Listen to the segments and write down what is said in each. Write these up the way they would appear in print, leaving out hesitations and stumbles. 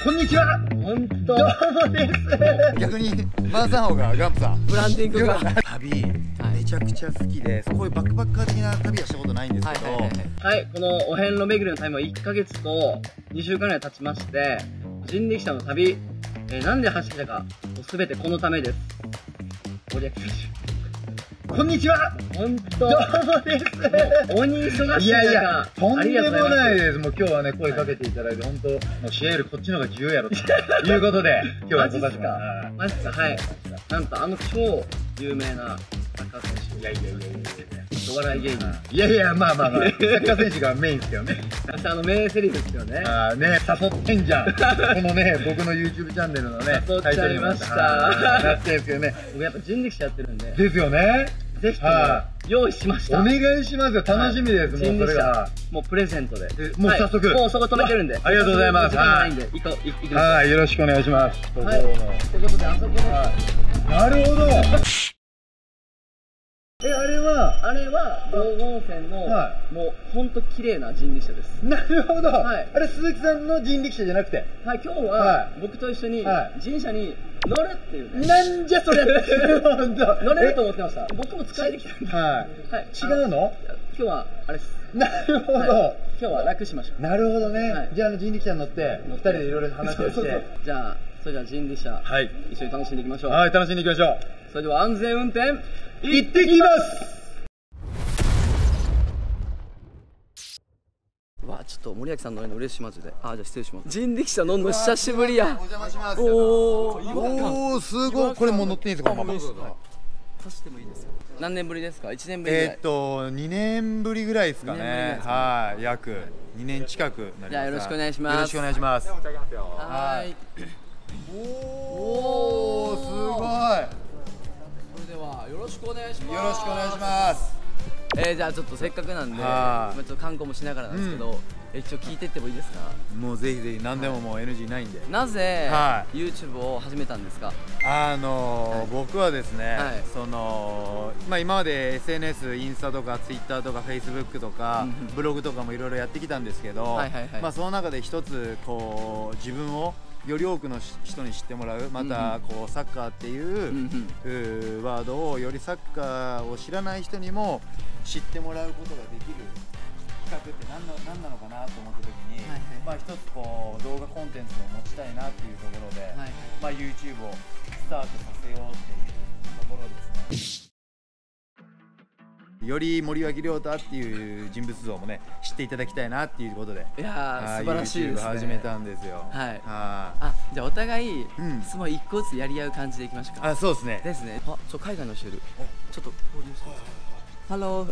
こんにちは。本当。どうもです。 逆にマーサンホがガンプさんブランディングが旅めちゃくちゃ好きで、こういうバックパッカー的な旅はしたことないんですけど、 はい、このお遍路巡りの旅も1ヶ月と2週間ぐらい経ちまして、人力車の旅、なんで走ったか、すべてこのためです。ご利益選手。こんにちは。本当。どうもです。鬼忙しい中。 いやいや、とんでもないです。もう今日はね、声かけていただいて、本当、もうシエールこっちの方が重要やろということで、今日はマジっすか。マジっすか。はい。なんと超有名なサッカー選手。いやいやいやいやいや。お笑い芸人。 いやいや、まあまあまあ、サッカー選手がメインですけどね。 名セリフですよね。 ね、誘ってんじゃん。このね、僕の YouTube チャンネルのね、 誘っちゃいました。 なってんですけどね。 僕やっぱ人力車やってるんで。 ですよね。 ぜひとも用意しました。 お願いしますよ。楽しみです。もうそれが。 もうプレゼントで。 もう早速。 もうそこ止めてるんで。 ありがとうございます。 はい。行きましょう。 はい、よろしくお願いします。 はい。ということで、あそこで。 なるほど。 あれは道後温泉のもう本当綺麗な人力車です。 なるほど。 はい。 あれ鈴木さんの人力車じゃなくて。 はい。今日は僕と一緒に人車に乗るっていう。 なんじゃそれ。 乗れると思ってました。僕も使いできたんで。はい。 違うの？ 今日はあれです。 なるほど。 今日は楽しましょう。 なるほどね。じゃあ人力車に乗って2人でいろいろ話をして。 じゃあそれでは人力車一緒に楽しんでいきましょう。 はい、楽しんでいきましょう。 それでは安全運転行ってきます。 わあ、ちょっと森脇さん乗るの嬉しいマジで。じゃあ失礼します。人力車乗るの久しぶりや。 お邪魔します。 おお、すごい。これもう乗っていいですか？ 走ってもいいですよ。何年ぶりですか？1年ぶりぐらい。 2年ぶりぐらいですかね。はい、約2年近くなります。 じゃあよろしくお願いします。 よろしくお願いします。 はい。 おお、すごい。 それではよろしくお願いします。 よろしくお願いします。 じゃあちょっとせっかくなんで、ちょっと観光もしながらなんですけど、一応聞いてってもいいですか？ もうぜひぜひ何でももう NG ないんで。 なぜ YouTube を始めたんですか？ 僕はですね、今まで SNS、インスタとか Twitter とか Facebook とかブログとかもいろいろやってきたんですけど、その中で一つこう自分をより多くの人に知ってもらう、またこうサッカーっていうワードをよりサッカーを知らない人にも知ってもらうことができる企画って何なのかなと思った時に、一つこう動画コンテンツを持ちたいなっていうところで、YouTube をスタートさせようっていうところですね。より森脇亮太っていう人物像もね知っていただきたいなっていうことで、 いや素晴らしいですね。 YouTube 始めたんですよ。 はい。じゃあお互い質問1個ずつやり合う感じでいきましょうか。 そうですね。 ですね。海外の教える。ちょっと交流してますか。Hello.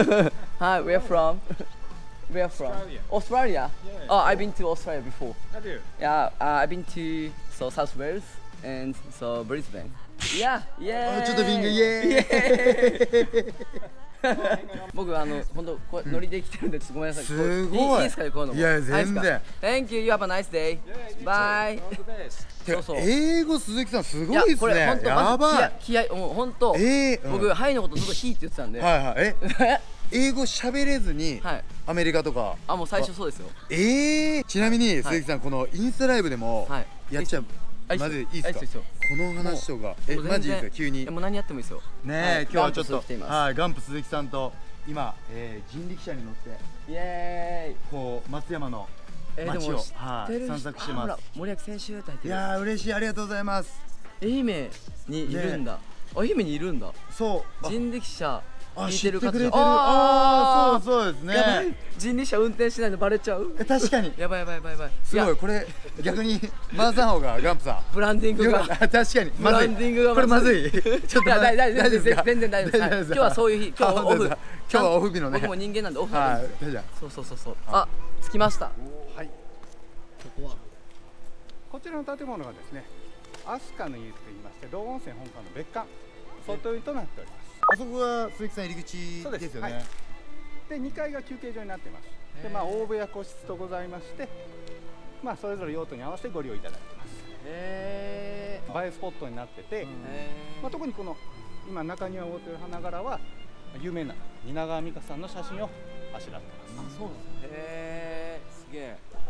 Hi, where from? Where from? Australia. Oh, I've been to Australia before. Have you? Yeah, I've been to South Wales and Brisbane. Yeah, yeah. ちょっとビングイエーイ。 僕本当こうノリで来てるんでちょっとごめんなさい。 すごい。 いいですかねこういうのも。 いや全然。 Thank you. You have a nice day. Bye. そう英語鈴木さんすごいですね。やばい。 気合もう本当。僕ハイのことずっとヒーって言ってたんで。英語喋れずにアメリカとか。 もう最初そうですよ。 ちなみに鈴木さんこのインスタライブでもやっちゃう。まずいいですか？この話とかマジいいですか？急に。 もう何やってもいいですよ。 ねえ、今日はちょっとガンプ鈴木さんと今人力車に乗ってイエーイこう松山の街を散策してます。 森脇選手って入ってる。 いやー嬉しい、ありがとうございます。 愛媛にいるんだ。愛媛にいるんだ。 そう人力車知ってくれてる。そうですね。 やばい、人力車運転しないのバレちゃう。 確かに。 やばい。 すごい、これ逆にマーサンホがガンプさんブランディングが確かにブランディングがこれまずい。ちょっと大丈夫です。全然大丈夫です。今日はそういう日。今日はオフ。 今日はオフ日のね。 僕も人間なんでオフなんで。そう着きました。 はい。ここはこちらの建物がですね、飛鳥の湯と言いまして道後温泉本館の別館外湯となっております。 あそこが鈴木さん入り口ですよね。 で2階が休憩所になってます。で大部屋個室とございまして、それぞれ用途に合わせてご利用いただいてます。映えスポットになってて、特にこの今中庭を覆っている花柄は有名な蜷川実花さんの写真をあしらってます。 そうなんです。すげえ。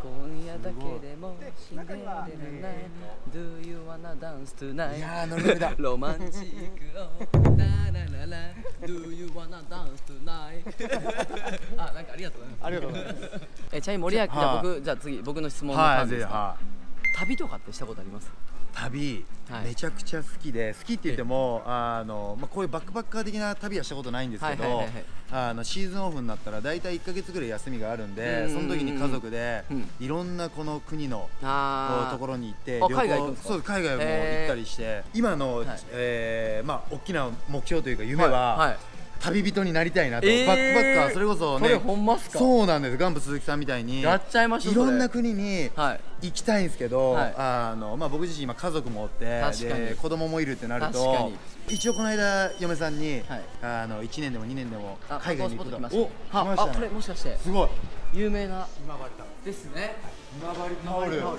今夜だけでもシンデレラナイト Do you wanna dance tonight いやーノリノリだロマンチックをララララ Do you wanna dance tonight あ、なんかありがとうございます。 ありがとうございます。 ちなみに森脇、じゃあ次僕の質問のターンですか。旅とかってしたことあります？ 旅、めちゃくちゃ好きで、好きって言ってもこういうバックパッカー的な旅はしたことないんですけど、シーズンオフになったら大体1ヶ月ぐらい休みがあるんで、その時に家族でいろんなこの国のところに行って海外行くんですか？ そう、海外も行ったりして、今の大きな目標というか夢は旅人になりたいなと。バックパッカー、それこそね、 ほんますか？ そうなんです。ガンプ鈴木さんみたいにやっちゃいましょう。 いろんな国に行きたいんですけど、僕自身今家族もおって、で子供もいるってなると、一応この間嫁さんに1年でも2年でも海外に行くと。お、来ましたね。 これもしかしてすごい有名な今治ですね。 今治タオル。面白いのか。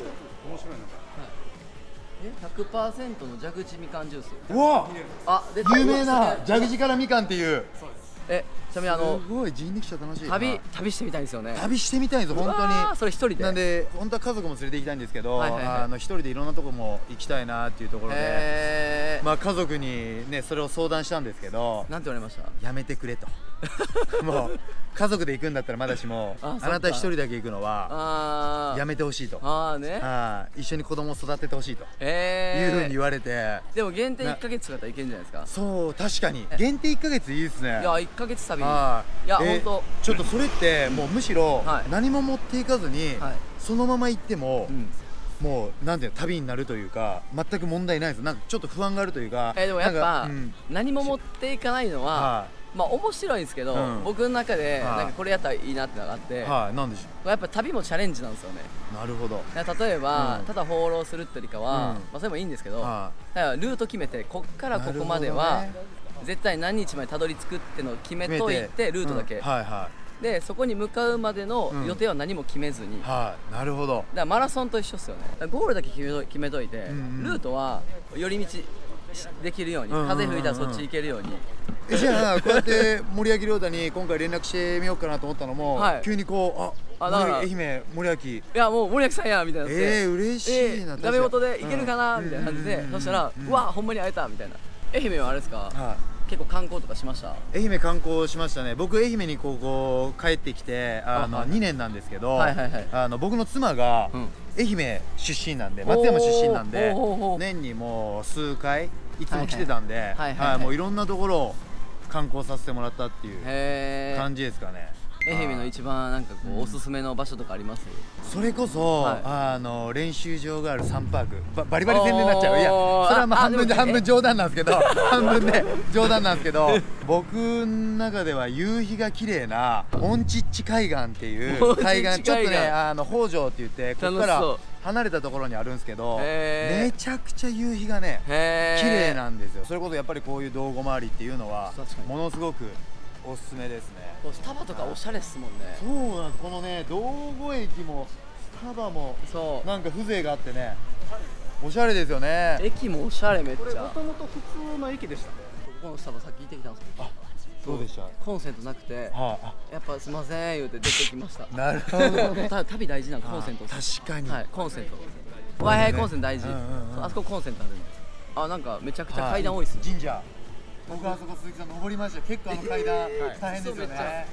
100% の蛇口みかんジュース。 うわ、有名な蛇口からみかんっていう。 ちなみにすごい人力車楽しい。 旅してみたいんですよね。 旅してみたいんです本当に。 それ一人で。 なんで本当は家族も連れて行きたいんですけど、一人でいろんなとこも行きたいなっていうところで、家族にねそれを相談したんですけど、 なんて言われました？ やめてくれと。もう家族で行くんだったらまだしも、あなた一人だけ行くのはやめてほしいと。一緒に子供を育ててほしいというふうに言われて。 でも限定1ヶ月だったらいけるんじゃないですか？ そう、確かに限定1ヶ月いいですね。 いや、1ヶ月旅。いや、本当ちょっとそれってもうむしろ何も持っていかずにそのまま行ってももうなんていうの、旅になるというか全く問題ないです。なんかちょっと不安があるというか。 でもやっぱ何も持っていかないのは面白いんですけど、僕の中でなんかこれやったらいいなってのがあって、 なんでしょう。 やっぱ旅もチャレンジなんですよね。 なるほど。 例えばただ放浪するってよりかは、それもいいんですけど、だからルート決めてこっからここまでは絶対何日までたどり着くってのを決めといて、ルートだけでそこに向かうまでの予定は何も決めずに。 なるほど。 だからマラソンと一緒っすよね。ゴールだけ決めといて、ルートは寄り道できるように、風吹いたらそっち行けるように。 じゃあこうやって森脇亮太に今回連絡してみようかなと思ったのも、急にこう愛媛森脇、 いやもう森脇さんやみたいな。 嬉しいな。 ダメ元で行けるかなみたいな感じで、そしたらうわほんまに会えたみたいな。愛媛はあれですか？結構観光とかしました？ 愛媛観光しましたね。僕愛媛にここ帰ってきて2年なんですけど、僕の妻が愛媛出身なんで、松山出身なんで、年にもう数回いつも来てたんで、もういろんなところを観光させてもらったっていう感じですかね。 愛媛の一番なんかこうおすすめの場所とかあります？ それこそ練習場があるサンパーク、バリバリ宣伝になっちゃう。いやそれは半分冗談なんですけど、半分ね冗談なんですけど、僕の中では夕日が綺麗なモンチッチ海岸っていう海岸、ちょっとね北条って言ってここから離れたところにあるんですけど、めちゃくちゃ夕日がね綺麗なんですよ。それこそやっぱりこういう道後回りっていうのはものすごくおすすめですね。 スタバとかおしゃれっすもんね。 そうなんです。このね道後駅もスタバもなんか風情があってね、おしゃれですよね。 駅もおしゃれめっちゃ。 これもともと普通の駅でしたね。 ここのスタバさっき行ってきたんですけど、 そうでした。 コンセントなくて、やっぱすいません言うて出てきました。 なるほど。 旅大事なコンセント。 確かに。 コンセント。Wi-Fi コンセント大事。あそこコンセントあるんで。なんかめちゃくちゃ階段多いっすね。 神社。僕あそこ鈴木さん登りました。結構階段大変ですよね。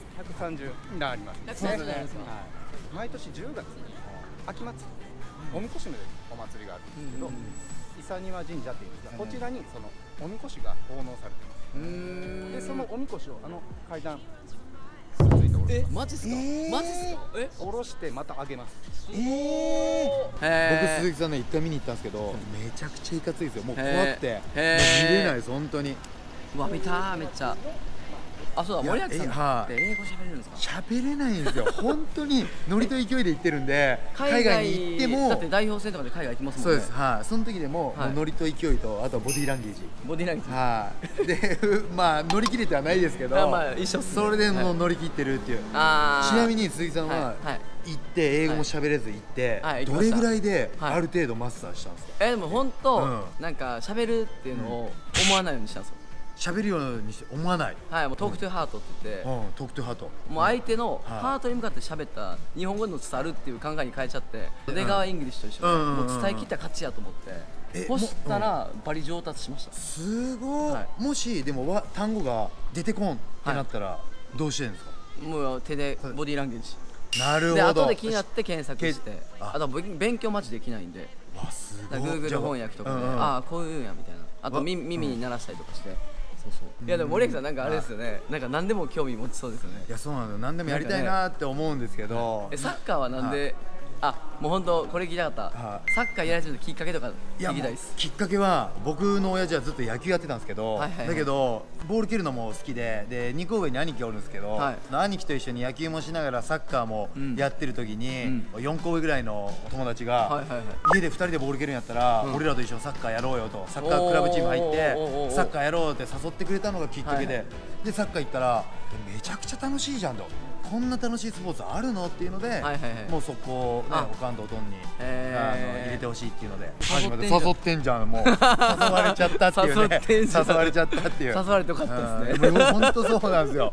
130段ありますね。毎年10月に秋祭り、おみこしのお祭りがあるんですけど、伊佐庭神社っていうんですが、こちらにそのおみこしが奉納されてます。でそのおみこしを階段ついておろします。 マジっすか？マジっすか？ 下ろしてまた上げます。 僕鈴木さんね一回見に行ったんですけど、めちゃくちゃいかついですよ。もう怖くて見れないです本当に。 うわ見ためっちゃ。そうだ、森脇さんって英語喋れるんですか？ 喋れないんですよ本当に。ノリと勢いで行ってるんで、海外に行ってもだって代表戦とかで海外行きますもんね。 そうです。その時でもノリと勢いと、あとはボディーランゲージで乗り切れてはないですけど、それでも乗り切ってるっていう。ちなみに鈴木さんは行って英語も喋れず行ってどれぐらいである程度マスターしたんですか？ でも本当なんか喋るっていうのを思わないようにしたんですよ。 喋るようにして思わない。 はい、もうトークトゥハートって言って、 トークトゥハート、 もう相手のハートに向かって喋った日本語の伝わるっていう考えに変えちゃって、出川イングリッシュと一緒でもう伝え切ったら勝ちやと思って、そしたらバリ上達しました。 すごい。もしでも単語が出てこんってなったらどうしてるんですか？ もう手でボディーランゲージ。 なるほど。 で後で気になって検索して、あと勉強マジできないんで、Google 翻訳とかで、ああこういうんやみたいな、あと耳に鳴らしたりとかして。そうそう。いやでも森脇さんなんかあれですよね。なんか何でも興味持ちそうですよね。 いやそうなの。何でもやりたいなって思うんですけど。 サッカーはなんで、もう本当これ聞きたかった。サッカーやり始めたきっかけとか聞きたいです。 きっかけは僕の親父はずっと野球やってたんですけど、だけどボール蹴るのも好きで、2個上に兄貴おるんですけど、兄貴と一緒に野球もしながらサッカーもやってる時に、4個上ぐらいの友達が家で2人でボール蹴るんやったら俺らと一緒にサッカーやろうよと、サッカークラブチーム入ってサッカーやろうって誘ってくれたのがきっかけで、でサッカー行ったらめちゃくちゃ楽しいじゃんと。こんな楽しいスポーツあるのっていうので、もうそこをね、おかんとおとんに入れてほしいっていうので、誘ってんじゃん、もう誘われちゃったっていうね、誘われちゃったっていう、 誘われてよかったですね。 本当そうなんですよ。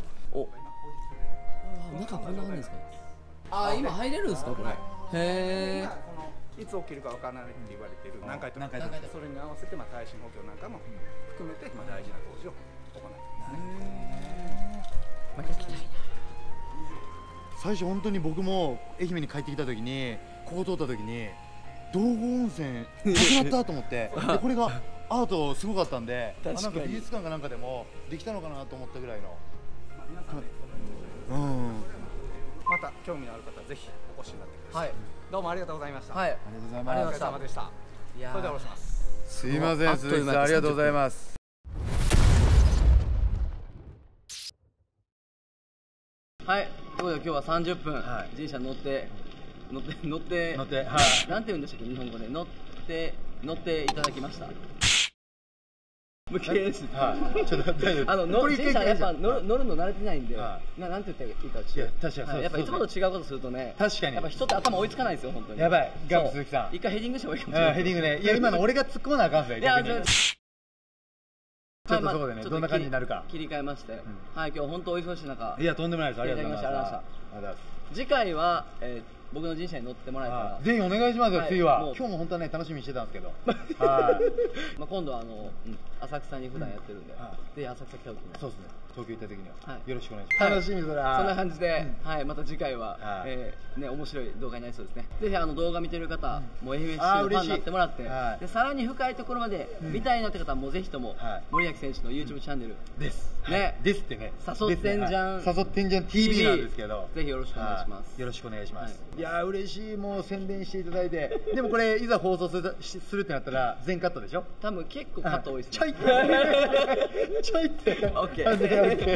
中こんな感じですか？今入れるんですかこれ？へえ。いつ起きるかわからないって言われている何回とか、それに合わせて耐震補強なんかも含めて大事な工事を行っています。 また来たいな。 最初本当に僕も愛媛に帰ってきた時にここ通った時に道後温泉なくなったと思ってでこれがアートすごかったんで、なんか美術館かなんかでもできたのかなと思ったぐらいの。 皆さんね、また興味のある方はぜひお越しになってください。どうもありがとうございました。 はい、 ありがとうございます。 お疲れ様でした。それでは下ろします。 すいません、鈴木さんありがとうございます。 はい、ということで今日は30分、自転車乗ってなんて言うんでしたっけ日本語で乗っていただきました。もう一回です。ちょっと自転車やっぱ乗るの慣れてないんで、なんて言ったらいいか違う。確かにやっぱいつもと違うことするとね、確かにやっぱ人って頭追いつかないですよ本当に。やばい、ガム鈴木さん。一回ヘディングした方がいいかもしれない。ヘディングね。いや今の俺が突っ込まなあかんすよ。ちょっとそこでね、どんな感じになるか切り替えまして、はい、今日本当お忙しい中、いやとんでもないです。ありがとうございました。次回は僕の人生に乗ってもらえたらぜひお願いしますよ。次は今日も本当はね楽しみにしてたんですけど、今度は浅草に普段やってるんで、ぜひ浅草来た時に、そうですね、東京行った時にはよろしくお願いします。楽しみ。それはそんな感じで、また次回は面白い動画になりそうですね。ぜひ動画見てる方も愛媛市のファンになってもらって、でさらに深いところまで見たいなって方はもうぜひとも森脇選手の YouTube チャンネルですね、ですってね、誘ってんじゃん TV なんですけど、ぜひよろしくお願いします。よろしくお願いします。いや嬉しい。もう宣伝していただいて、でもこれいざ放送するってなったら全カットでしょ。多分結構カット多いですね。ちょいってオッケー。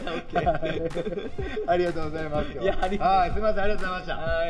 ありがとうございます。いや、すみません、ありがとうございました。はい。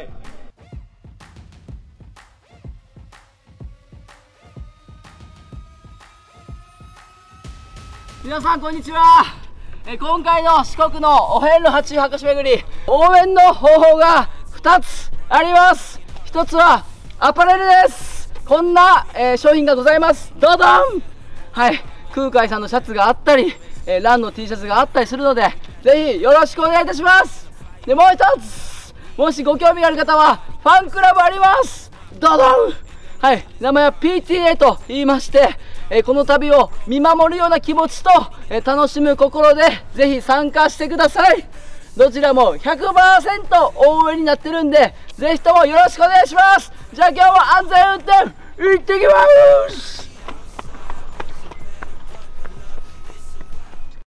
皆さんこんにちは。今回の四国のお遍路88箇所巡り、応援の方法が2つあります。1つはアパレルです。こんな、商品がございます。ドドン。はい、空海さんのシャツがあったり、ランの T シャツがあったりするので、ぜひよろしくお願いいたします。でもう1つ、もしご興味がある方はファンクラブあります。ドドン。はい、名前は PTA と言いまして、この旅を見守るような気持ちと、楽しむ心でぜひ参加してください。どちらも 100% 応援になってるんで、ぜひともよろしくお願いします。じゃあ今日も安全運転行ってきます。